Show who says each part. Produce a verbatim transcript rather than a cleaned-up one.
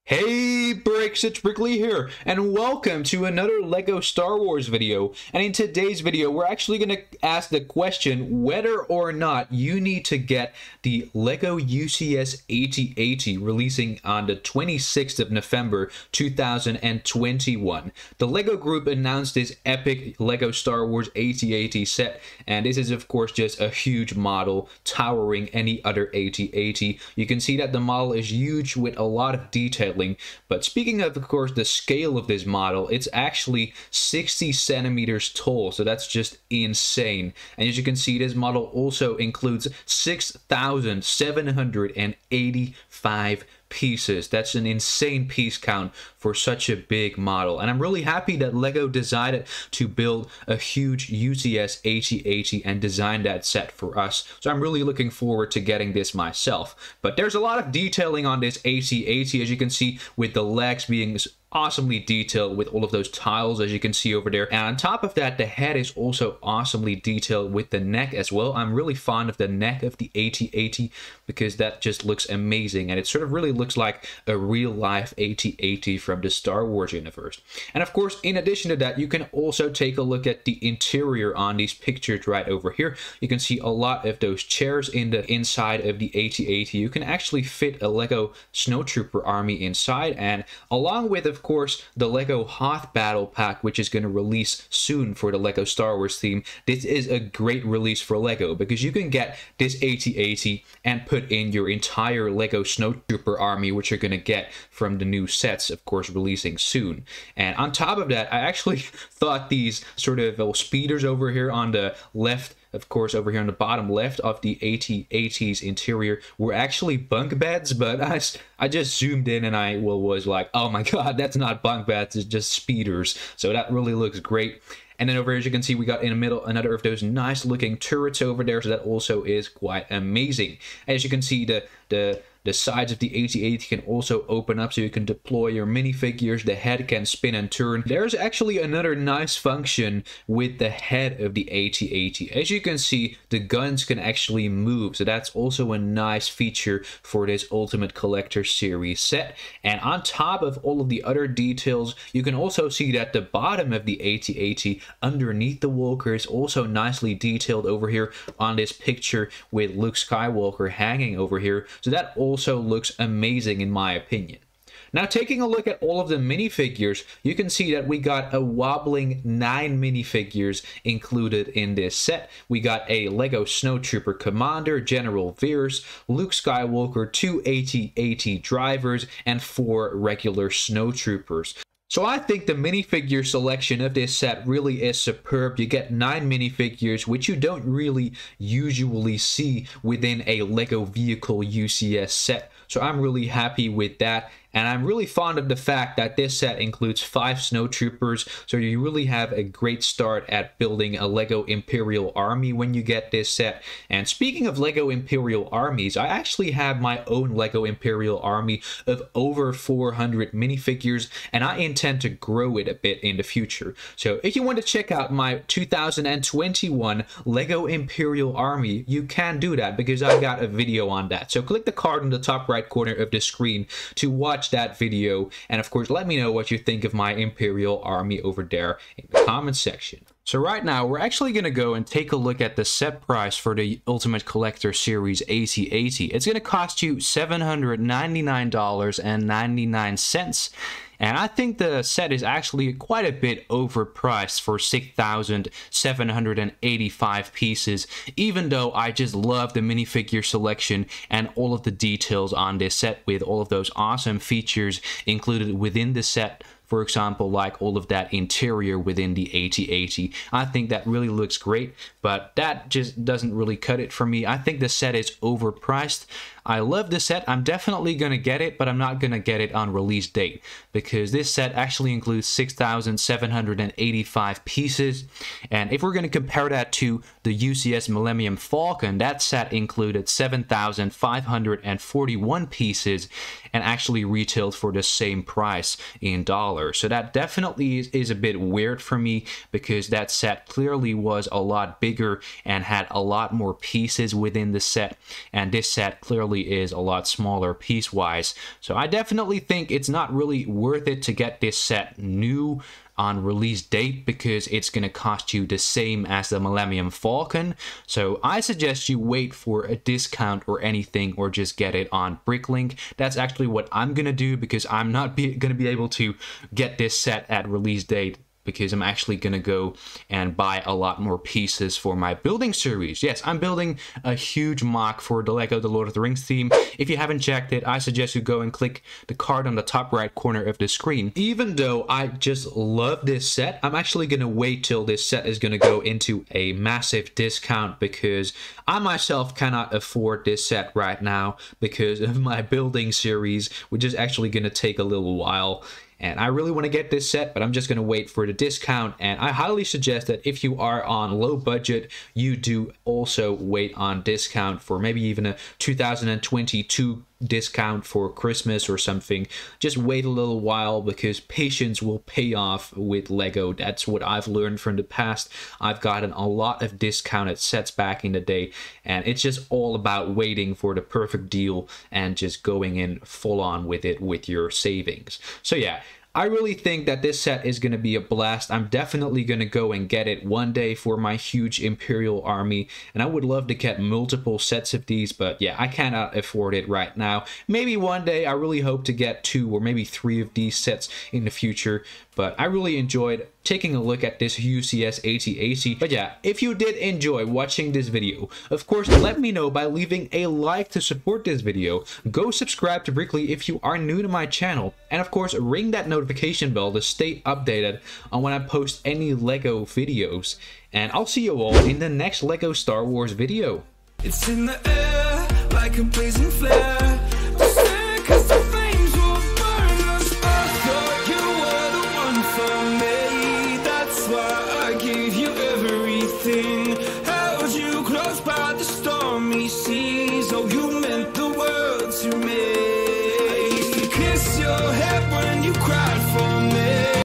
Speaker 1: Hey Bricks, it's Brickley here, and welcome to another LEGO Star Wars video. And in today's video, we're actually going to ask the question whether or not you need to get the LEGO U C S eighty eighty releasing on the twenty-sixth of November two thousand twenty-one. The LEGO Group announced this epic LEGO Star Wars eighty eighty set, and this is of course just a huge model towering any other eighty eighty. You can see that the model is huge with a lot of detail. But speaking of, of course, the scale of this model, it's actually sixty centimeters tall, so that's just insane. And as you can see, this model also includes six thousand seven hundred eighty-five pieces. That's an insane piece count for such a big model, and I'm really happy that LEGO decided to build a huge U C S eighty eighty and design that set for us. So I'm really looking forward to getting this myself. But there's a lot of detailing on this eighty eighty, as you can see, with the legs being awesomely detailed with all of those tiles, as you can see over there. And on top of that, the head is also awesomely detailed with the neck as well. I'm really fond of the neck of the eighty eighty because that just looks amazing, and it sort of really looks like a real life eighty eighty from the Star Wars universe. And of course, in addition to that, you can also take a look at the interior on these pictures right over here. You can see a lot of those chairs in the inside of the eighty eighty. You can actually fit a LEGO Snowtrooper army inside, and along with, of course, the LEGO Hoth Battle Pack, which is going to release soon for the LEGO Star Wars theme. This is a great release for LEGO because you can get this eighty eighty and put in your entire LEGO Snowtrooper army, which you're going to get from the new sets, of course, releasing soon. And on top of that, I actually thought these sort of uh, speeders over here on the left, of course, over here on the bottom left of the eighty eighty's interior were actually bunk beds, but I, I just zoomed in and I well, was like, oh my god, that's not bunk beds, it's just speeders. So that really looks great. And then over here, as you can see, we got in the middle another of those nice looking turrets over there, so that also is quite amazing. As you can see, the the The sides of the eighty eighty can also open up so you can deploy your minifigures. The head can spin and turn. There's actually another nice function with the head of the eighty eighty. As you can see, the guns can actually move. So that's also a nice feature for this Ultimate Collector Series set. And on top of all of the other details, you can also see that the bottom of the eighty eighty underneath the walker is also nicely detailed over here on this picture with Luke Skywalker hanging over here. So that also also looks amazing in my opinion. Now, taking a look at all of the minifigures, you can see that we got a wobbling nine minifigures included in this set. We got a LEGO Snowtrooper Commander, General Veers, Luke Skywalker, two eighty eighty drivers, and four regular Snowtroopers. So I think the minifigure selection of this set really is superb. You get nine minifigures, which you don't really usually see within a LEGO Vehicle U C S set. So I'm really happy with that. And I'm really fond of the fact that this set includes five Snowtroopers, so you really have a great start at building a LEGO Imperial Army when you get this set. And speaking of LEGO Imperial Armies, I actually have my own LEGO Imperial Army of over four hundred minifigures, and I intend to grow it a bit in the future. So if you want to check out my two thousand twenty-one LEGO Imperial Army, you can do that because I've got a video on that. So click the card in the top right corner of the screen to watch that video, and of course let me know what you think of my Imperial Army over there in the comment section. So right now we're actually going to go and take a look at the set price for the Ultimate Collector Series eighty eighty. It's going to cost you seven hundred ninety-nine dollars and ninety-nine cents. And I think the set is actually quite a bit overpriced for six thousand seven hundred eighty-five pieces, even though I just love the minifigure selection and all of the details on this set with all of those awesome features included within the set. For example, like all of that interior within the eighty eighty. I think that really looks great, but that just doesn't really cut it for me. I think the set is overpriced. I love this set. I'm definitely going to get it, but I'm not going to get it on release date because this set actually includes six thousand seven hundred eighty-five pieces. And if we're going to compare that to the U C S Millennium Falcon, that set included seven thousand five hundred forty-one pieces and actually retailed for the same price in dollars. So that definitely is, is a bit weird for me because that set clearly was a lot bigger and had a lot more pieces within the set. And this set clearly definitely is a lot smaller piece-wise. So I definitely think it's not really worth it to get this set new on release date, because it's going to cost you the same as the Millennium Falcon. So I suggest you wait for a discount or anything, or just get it on Bricklink. That's actually what I'm going to do, because I'm not going to be able to get this set at release date, because I'm actually going to go and buy a lot more pieces for my building series. Yes, I'm building a huge mock for the LEGO The Lord of the Rings theme. If you haven't checked it, I suggest you go and click the card on the top right corner of the screen. Even though I just love this set, I'm actually going to wait till this set is going to go into a massive discount, because I myself cannot afford this set right now because of my building series, which is actually going to take a little while. And I really want to get this set, but I'm just going to wait for the discount. And I highly suggest that if you are on low budget, you do also wait on discount for maybe even a two thousand twenty-two discount for Christmas or something. Just wait a little while, because patience will pay off with LEGO. That's what I've learned from the past. I've gotten a lot of discounted sets back in the day, and it's just all about waiting for the perfect deal and just going in full on with it with your savings. So yeah, I really think that this set is going to be a blast. I'm definitely going to go and get it one day for my huge Imperial army, and I would love to get multiple sets of these, but yeah, I cannot afford it right now. Maybe one day. I really hope to get two or maybe three of these sets in the future, but I really enjoyed taking a look at this U C S eighty eighty. But yeah, if you did enjoy watching this video, of course, let me know by leaving a like to support this video. Go subscribe to Brickley if you are new to my channel, and of course, ring that notification bell to stay updated on when I post any LEGO videos. And I'll see you all in the next LEGO Star Wars video.
Speaker 2: It's in the air like a blazing flare. Stand 'cause the flames will burn us. I thought you were the one for me. That's why I gave you everything.